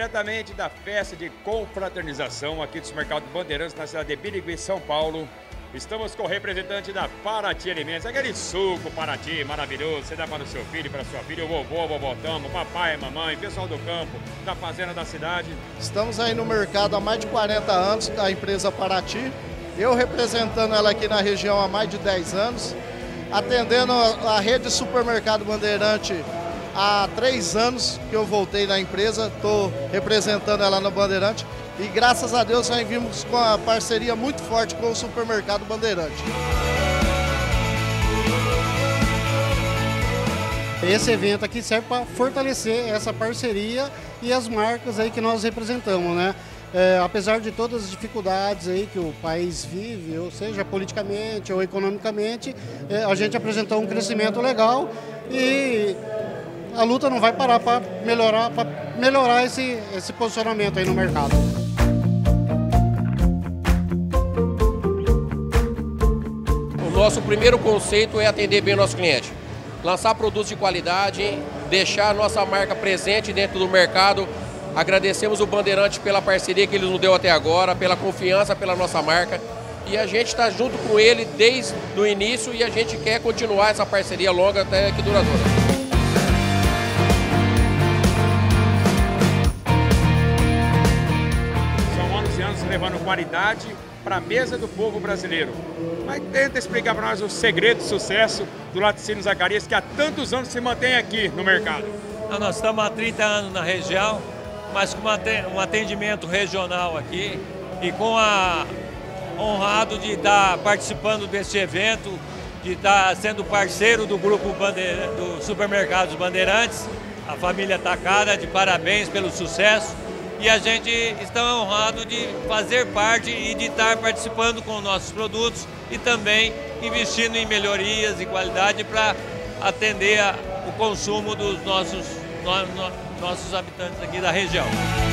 diretamente da festa de confraternização aqui do Supermercado Bandeirantes, na cidade de Birigui, São Paulo. Estamos com o representante da Paraty Alimentos, aquele suco Paraty maravilhoso, você dá para o seu filho, para a sua filha, o vovô, o vovotamo, o papai, a mamãe, pessoal do campo, da fazenda da cidade. Estamos aí no mercado há mais de 40 anos, a empresa Paraty. Eu representando ela aqui na região há mais de 10 anos, atendendo a rede Supermercado Bandeirante há 3 anos que eu voltei na empresa, estou representando ela no Bandeirante e graças a Deus nós vimos com a parceria muito forte com o Supermercado Bandeirante. Esse evento aqui serve para fortalecer essa parceria e as marcas aí que nós representamos, né? Apesar de todas as dificuldades aí que o país vive, ou seja, politicamente ou economicamente, a gente apresentou um crescimento legal e a luta não vai parar para melhorar esse posicionamento aí no mercado. O nosso primeiro conceito é atender bem o nosso cliente. Lançar produtos de qualidade, deixar a nossa marca presente dentro do mercado. Agradecemos o Bandeirante pela parceria que ele nos deu até agora, pela confiança pela nossa marca. E a gente está junto com ele desde o início e a gente quer continuar essa parceria longa até que duradoura. São 11 anos levando qualidade para a mesa do povo brasileiro. Mas tenta explicar para nós o segredo do sucesso do Laticínios Zacarias, que há tantos anos se mantém aqui no mercado. Nós estamos há 30 anos na região, mas com um atendimento regional aqui e honrado de estar participando desse evento, de estar sendo parceiro do grupo do Supermercados Bandeirantes, a família Takada, de parabéns pelo sucesso. E a gente está honrado de fazer parte e de estar participando com nossos produtos e também investindo em melhorias e qualidade para atender o consumo dos nossos habitantes aqui da região.